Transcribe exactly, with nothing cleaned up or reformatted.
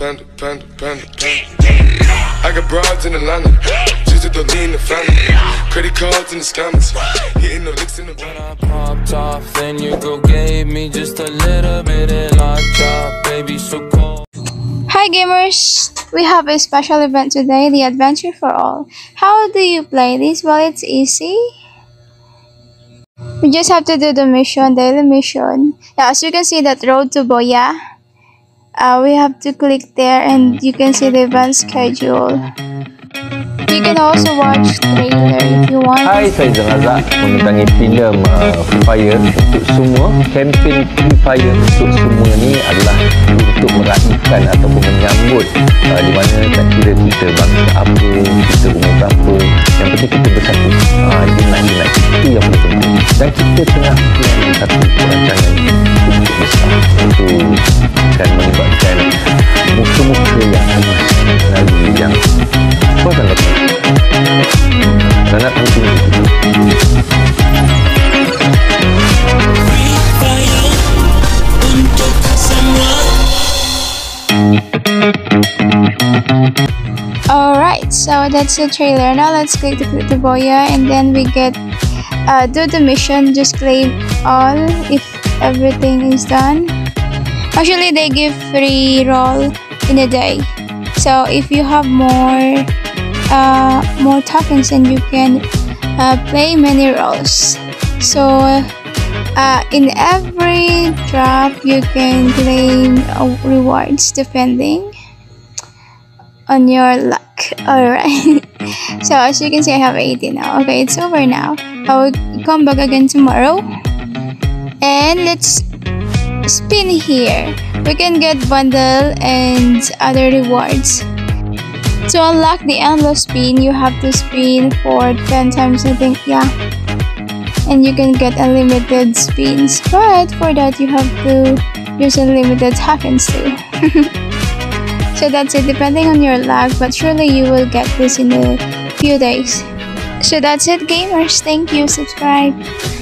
panda, panda, panda, panda. I got broads in Atlanta, just to lean the family. Credit cards in the scammers, hitting the licks in the when I popped off, then your girl gave me just a little bit of lockjaw, baby, so cold. Hi gamers! We have a special event today, the Adventure for All. How do you play this? Well, it's easy. We just have to do the mission, daily mission. Yeah, as you can see that road to Boya. Uh, we have to click there and you can see the event schedule. You can also watch trailer if you want. Hai, saya Zan Razak membintangi filem uh, Free Fire untuk semua. Kempen Free Fire untuk semua ni adalah untuk meraihkan ataupun menyambut uh, di mana tak kira kita bangsa apa, kita umur berapa, yang penting kita bersatu. Uh, Unite-unite itu yang paling penting. Dan kita tengah mempunyai satu perancangan cukup besar untuk akan melibatkan muka-muka yang hangus melalui yang kuat dan lepas. Karena penting Alright, so that's the trailer. Now let's click the, the Boya and then we get uh, do the mission. Just claim all if everything is done. Actually, they give free roll in a day. So if you have more uh, more tokens, then you can uh, play many roles. So uh, in every drop, you can claim uh, rewards depending on your luck. Alright. So as you can see, I have eighty now. Okay, it's over now. I will come back again tomorrow. And let's spin here. We can get bundle and other rewards. To unlock the endless spin, you have to spin for ten times, I think, yeah. And you can get unlimited spins, but for that you have to use unlimited tokens too. So that's it, depending on your luck, but surely you will get this in a few days. So that's it gamers, thank you, subscribe.